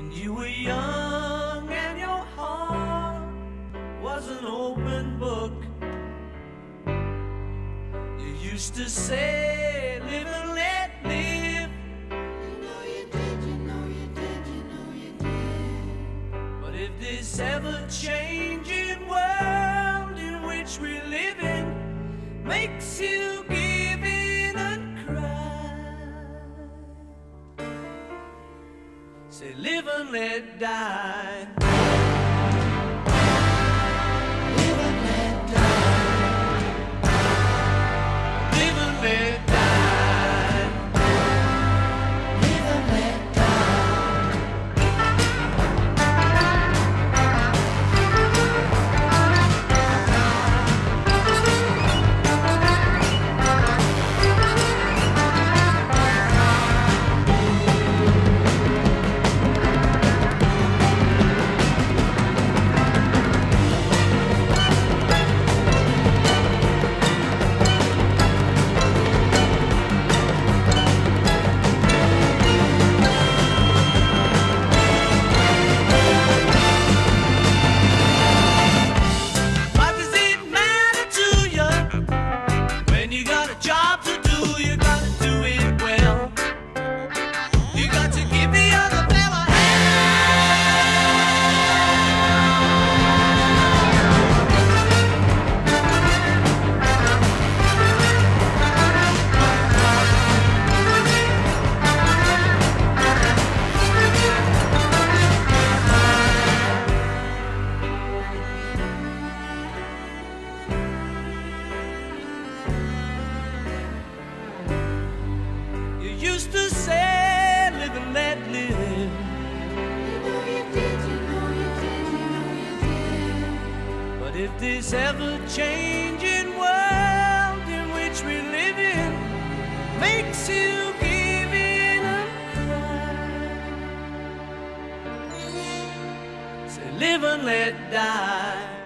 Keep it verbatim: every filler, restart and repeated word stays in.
when you were young and your heart was an open book. You used to say, live and let live. You know you did, you know you did, you know you did. But if this ever-changing world in which we live in makes you give in and cry, say live and let die. Live and let die. Live and let die. Live and let die. What does it matter to you when you got a job to do? You gotta do it well. You got to give the other fella You used to say, live and let live. You know you did, you know you did, you know you did. But if this ever-changing world in which we live in makes you give in and cry, say live and let die.